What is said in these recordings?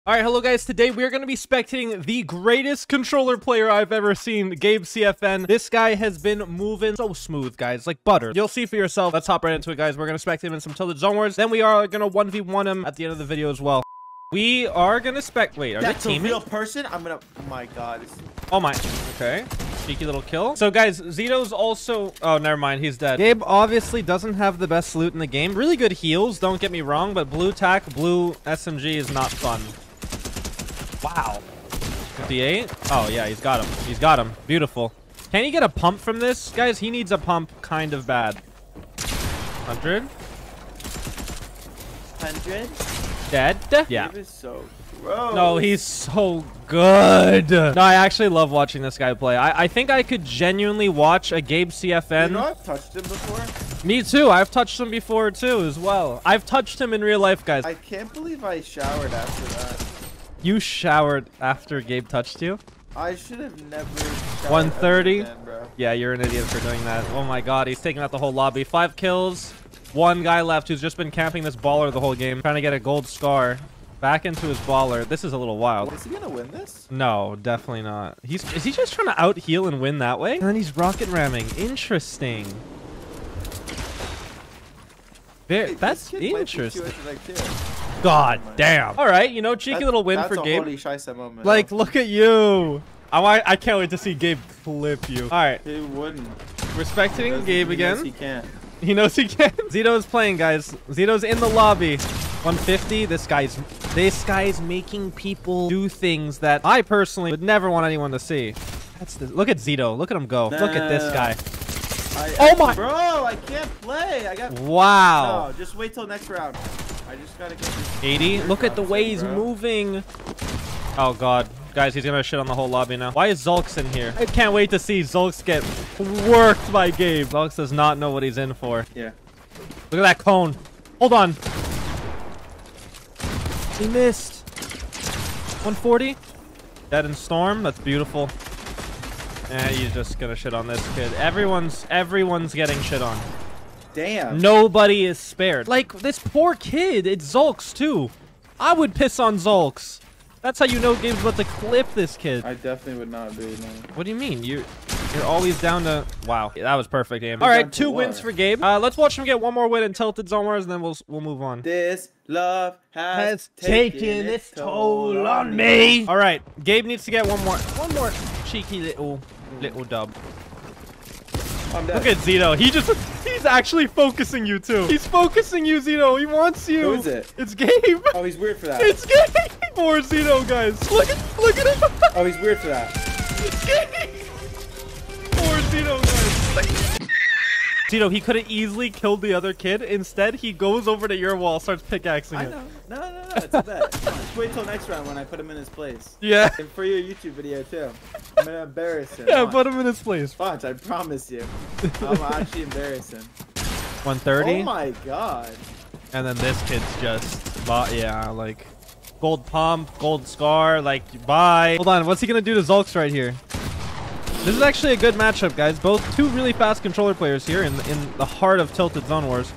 All right, hello guys. Today we are going to be spectating the greatest controller player I've ever seen, Gabe CFN. This guy has been moving so smooth, guys, like butter. You'll see for yourself. Let's hop right into it, guys. We're going to spectate him in some Tilted Zone Wars. Then we are going to 1v1 him at the end of the video as well. We are going to wait, are That's they teaming? a real person? I'm going to... Oh my god. Oh my. Okay. Cheeky little kill. So guys, Zito's also... Oh, never mind. He's dead. Gabe obviously doesn't have the best loot in the game. Really good heals, don't get me wrong, but blue tack, blue SMG is not fun. Wow. 58. Oh yeah, he's got him. He's got him. Beautiful. Can he get a pump from this? Guys, he needs a pump kind of bad. 100. 100? Dead? Yeah. Gabe is so gross. No, he's so good. No, I actually love watching this guy play. I think I could genuinely watch a Gabe CFN. You know I've touched him before? Me too. I've touched him before too as well. I've touched him in real life, guys. I can't believe I showered after that. You showered after Gabe touched you? I should have never showered 130? again, bro. Yeah, you're an idiot for doing that. Oh my god, he's taking out the whole lobby. 5 kills. 1 guy left who's just been camping this baller the whole game. Trying to get a gold scar. Back into his baller. This is a little wild. Is he gonna win this? No, definitely not. Is he just trying to out heal and win that way? And then he's rocket ramming. Interesting. Hey, That's this kid might be interesting. 200 IQ. God damn. All right, you know, cheeky little win for Gabe. That's a holy scheisse moment. Like, look at you. I can't wait to see Gabe clip you. All right. He wouldn't. Respecting Gabe again. He can't. He knows he can. Zito is playing, guys. Zito's in the lobby. 150. This guy's making people do things that I personally would never want anyone to see. Look at Zito. Look at him go. Look at this guy. Oh my. Bro, I can't play. Wow. No, just wait till next round. I just gotta get this. 80. Look at the way he's moving. Oh god. Guys, he's gonna shit on the whole lobby now. Why is Zulks in here? I can't wait to see Zulks get worked by Gabe. Zulks does not know what he's in for. Yeah. Look at that cone. Hold on. He missed. 140. Dead in Storm. That's beautiful. You're just gonna shit on this kid. Everyone's getting shit on. Damn. Nobody is spared. Like, this poor kid. It's Zulks, too. I would piss on Zulks. That's how you know Gabe's about to clip this kid. I definitely would not be, no. What do you mean? You're always down to... Wow. That was perfect aim. All right, 2 wins for Gabe. Let's watch him get 1 more win in Tilted Zone Wars, and then we'll move on. This love has taken its toll on me. All right, Gabe needs to get one more cheeky little dub. Look at Zito. He's actually focusing you too. He's focusing you, Zito. He wants you. Who is it? It's Gabe. Oh, he's weird for that. It's Gabe. Poor Zito, guys. Look at him. Oh, he's weird for that. It's Gabe. Poor Zito, guys. Zito, he could have easily killed the other kid. Instead, he goes over to your wall, starts pickaxing it. I know. No. It's a bet. Just wait till next round when I put him in his place. Yeah. And for your YouTube video, too. I'm going to embarrass him. Yeah, put him in his place. Watch, I promise you. I'm actually embarrassing. 130. Oh, my God. And then this kid's just, yeah, like, gold pump, gold scar, like, bye. Hold on, what's he going to do to Zulks right here? This is actually a good matchup, guys. Both 2 really fast controller players here in the heart of Tilted Zone Wars.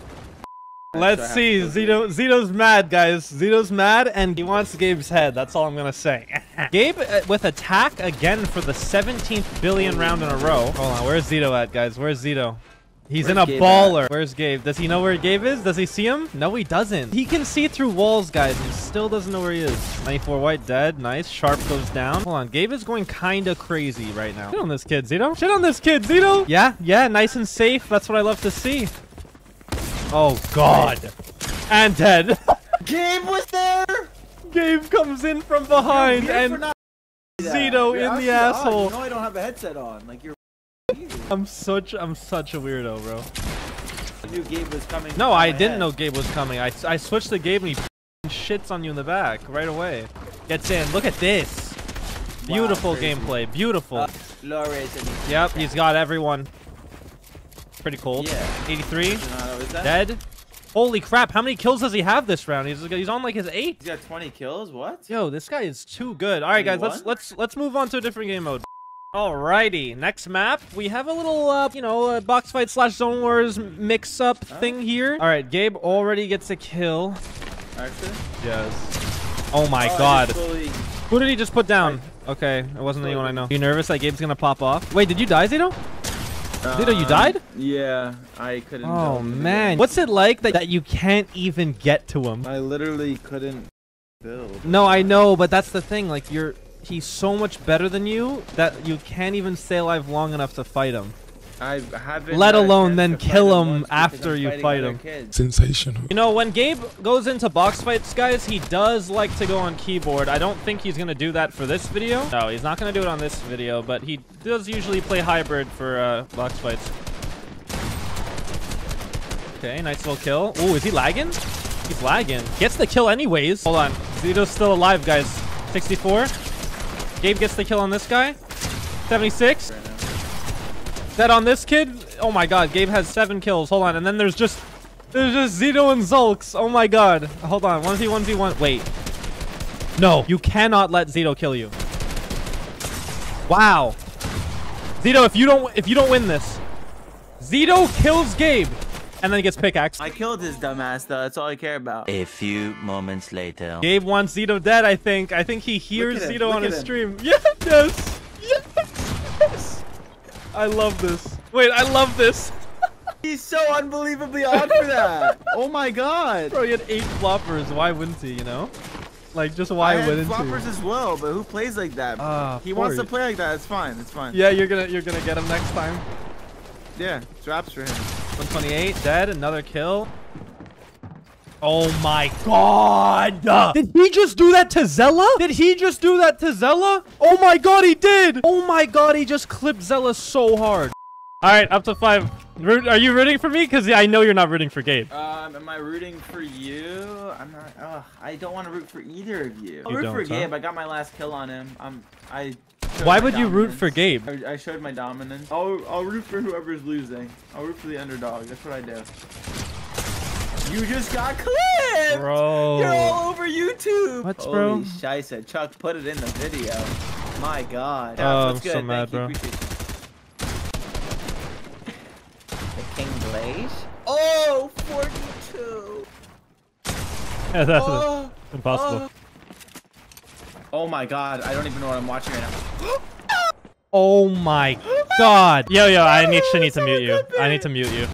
Let's see. Zito's mad, guys. Zito's mad, and he wants Gabe's head. That's all I'm going to say. Gabe with attack again for the 17th billion round in a row. Hold on. Where's Zito at, guys? Where's Zito? He's in a baller. Where's Gabe? Does he know where Gabe is? Does he see him? No, he doesn't. He can see through walls, guys, and still doesn't know where he is. 94 white, dead. Nice. Sharp goes down. Hold on. Gabe is going kind of crazy right now. Shit on this kid, Zito. Shit on this kid, Zito. Yeah. Nice and safe. That's what I love to see. Oh, God. And dead. Gabe was there. Gabe comes in from behind, and Zito in the asshole. You know I don't have a headset on. Like, you're I'm such a weirdo, bro. I knew Gabe was coming. No, I didn't know Gabe was coming. I switched to Gabe and he shits on you in the back right away. Gets in. Look at this. Beautiful gameplay. Beautiful. Yep, he's got everyone. Pretty cold. Yeah. 83. Dead. Holy crap, how many kills does he have this round? He's on like his 8th. He's got 20 kills. What? Yo, this guy is too good. All right, guys, let's move on to a different game mode. Alrighty, next map. We have a little, box fight / Zone Wars mix-up thing here. All right, Gabe already gets a kill. Actually? Yes. Oh my Oh, god. Fully... Who did he just put down? Okay, it wasn't anyone I know. You nervous that Gabe's gonna pop off? Wait, did you die, Zito? Zito, you died? Yeah, I couldn't. Oh man. What's it like that you can't even get to him? I literally couldn't build. No, I know, but that's the thing. Like, he's so much better than you that you can't even stay alive long enough to fight him. I haven't. Let alone then kill him after you fight him. Sensational. You know, when Gabe goes into box fights, guys, he does like to go on keyboard. I don't think he's going to do that for this video. No, he's not going to do it on this video, but he does usually play hybrid for box fights. Okay, nice little kill. Ooh, is he lagging? He's lagging. Gets the kill anyways. Hold on. Zito's still alive, guys. 64. Gabe gets the kill on this guy. 76. Dead on this kid. Oh my god, Gabe has 7 kills. Hold on, and then there's just Zito and Zulks. Oh my god. Hold on. 1v1v1. Wait. No, you cannot let Zito kill you. Wow. Zito, if you don't win this, Zito kills Gabe and then gets pickaxed. I killed his dumbass though. That's all I care about. A few moments later. Gabe wants Zito dead, I think. I think he hears Look at him, Zito look on at his him. stream. Yes, yes, yes. I love this. Wait, I love this. He's so unbelievably odd for that. Oh my god. Bro, he had 8 floppers. Why wouldn't he, you know? Like, just why I had wouldn't floppers he? as well, but who plays like that? He wants to play like that. It's fine. It's fine. Yeah, you're gonna get him next time. Yeah, it's raps for him. 128, dead. Another kill. Oh my god! Did he just do that to Zella? Did he just do that to Zella? Oh my god, he did! Oh my god, he just clipped Zella so hard. All right, up to 5. Are you rooting for me? Because I know you're not rooting for Gabe. Am I rooting for you? I'm not. I don't want to root for either of you. I'll You root don't, for huh? Gabe. I got my last kill on him. Why would you root for Gabe? I showed my dominance. I'll root for whoever's losing. I'll root for the underdog. That's what I do. You just got clipped! Bro. You're all over YouTube! What, bro? Holy shisa. Chuck, put it in the video. My god. Oh, What's I'm good? so mad, Thank you. bro. Appreciate you. The King Blaze? Oh, 42! Yeah, that's Oh, impossible. oh my god, I don't even know what I'm watching right now. Oh my god. Yo, I actually need to mute you. I need to mute you.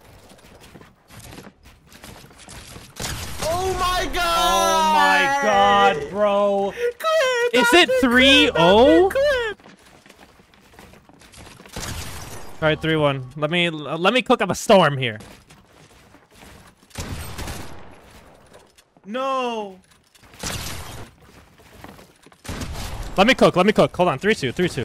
Oh my god! Oh my god, bro. Clip, Is it 3-0? All right, 3-1. Let me cook up a storm here. No! Let me cook. Hold on. 3-2. 3-2.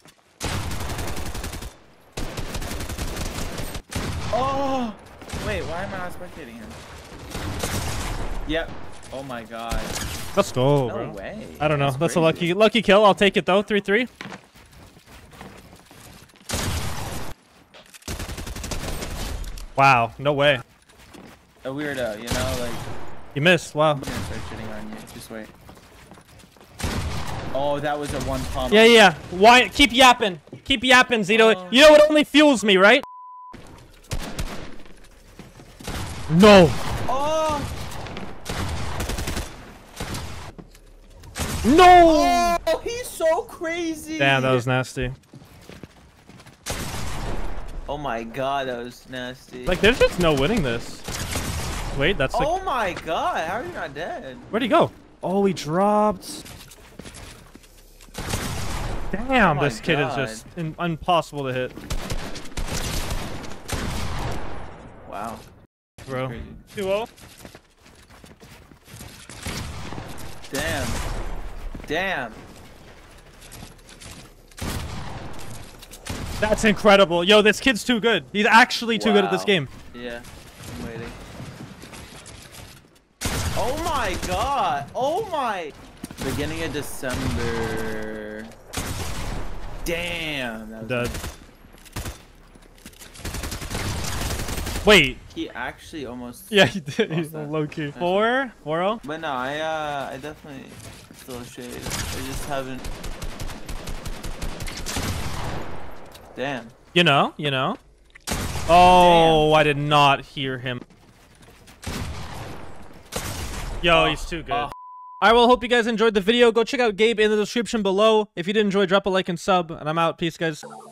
Oh! Wait, why am I not spectating him? Yep. Oh my god. Let's go, No bro. way. I don't know. That's a crazy. lucky kill. I'll take it though. 3-3. Wow. No way. A weirdo, you know, like You missed. Wow. I'm gonna start shitting on you. Just wait. Oh, that was a one pump. Yeah. Why? Keep yapping. Keep yapping, Zito. Oh. You know what only fuels me, right? No. Oh! No. Oh, he's so crazy. Damn, that was nasty. Oh my god, that was nasty. Like, there's just no winning this. Wait, that's like... Oh my god, how are you not dead? Where'd he go? Oh, he dropped. Damn, Oh my this kid is God. just impossible to hit. Wow. Bro. Crazy. 2-0. Damn. Damn. That's incredible. Yo, this kid's too good. He's actually too good at this Wow. game. Yeah. I'm waiting. Oh my god. Oh my. Beginning of December. Damn. That was Dead. Wait. He actually almost. Yeah, he did. He's that. low key. 4-0. But no, I definitely still shade. I just haven't. Damn. You know. Oh, I did not hear him. Yo, he's too good. Oh. I will hope you guys enjoyed the video. Go check out Gabe in the description below. If you did enjoy, drop a like and sub. And I'm out. Peace, guys.